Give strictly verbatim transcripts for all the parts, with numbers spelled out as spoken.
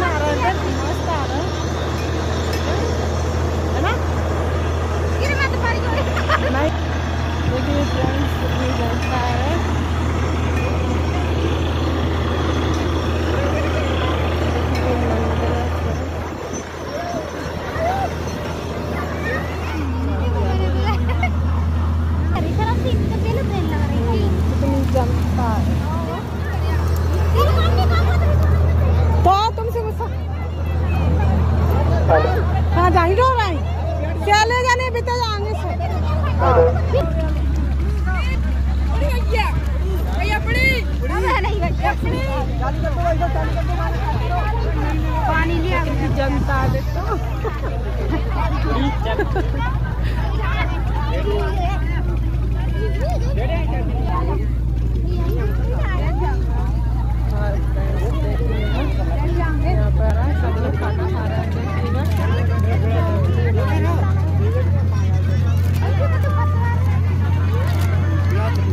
मस्त आ रहा है ना? नहीं देखिए फ्रेंड्स कितनी जलता है। कितनी जलता है तो तुमसे गुस्सा हाँ जानी रहो भाई चले जाने बीते जाएंगे से पानी लिया जनता देखो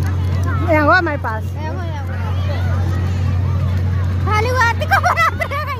हमारे पास खाली